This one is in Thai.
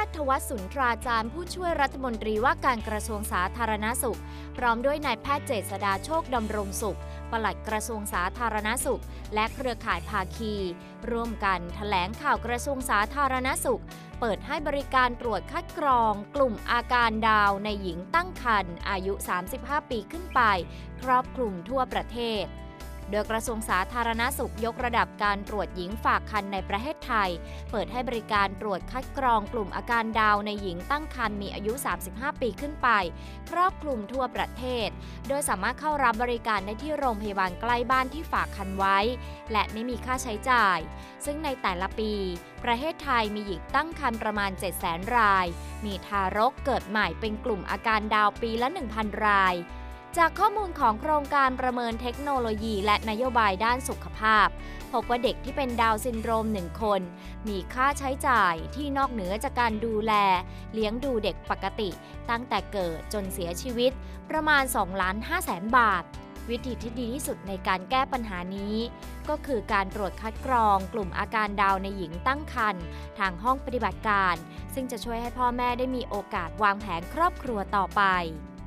ทวัฒน์สุนทราจารย์ผู้ช่วยรัฐมนตรีว่าการกระทรวงสาธารณสุขพร้อมด้วยนายแพทย์เจษฎาโชคดำรงสุขปลัดกระทรวงสาธารณสุขและเครือข่ายภาคีร่วมกันแถลงข่าวกระทรวงสาธารณสุขเปิดให้บริการตรวจคัดกรองกลุ่มอาการดาวในหญิงตั้งครรภ์อายุ 35 ปีขึ้นไปครอบคลุมทั่วประเทศโดยกระทรวงสาธารณสุขยกระดับการตรวจหญิงฝากครรภ์ในประเทศไทยเปิดให้บริการตรวจคัดกรองกลุ่มอาการดาวในหญิงตั้งครรภ์มีอายุ 35 ปีขึ้นไปครอบคลุมทั่วประเทศโดยสามารถเข้ารับบริการได้ที่โรงพยาบาลใกล้บ้านที่ฝากครรภ์ไว้และไม่มีค่าใช้จ่ายซึ่งในแต่ละปีประเทศไทยมีหญิงตั้งครรภ์ประมาณ 700,000 รายมีทารกเกิดใหม่เป็นกลุ่มอาการดาวปีละ 1,000 รายจากข้อมูลของโครงการประเมินเทคโนโลยีและนโยบายด้านสุขภาพพบว่าเด็กที่เป็นดาวน์ซินโดรม1คนมีค่าใช้จ่ายที่นอกเหนือจากการดูแลเลี้ยงดูเด็กปกติตั้งแต่เกิดจนเสียชีวิตประมาณ 2,500,000 บาทวิธีที่ดีที่สุดในการแก้ปัญหานี้ก็คือการตรวจคัดกรองกลุ่มอาการดาวน์ในหญิงตั้งครรภ์ทางห้องปฏิบัติการซึ่งจะช่วยให้พ่อแม่ได้มีโอกาสวางแผนครอบครัวต่อไป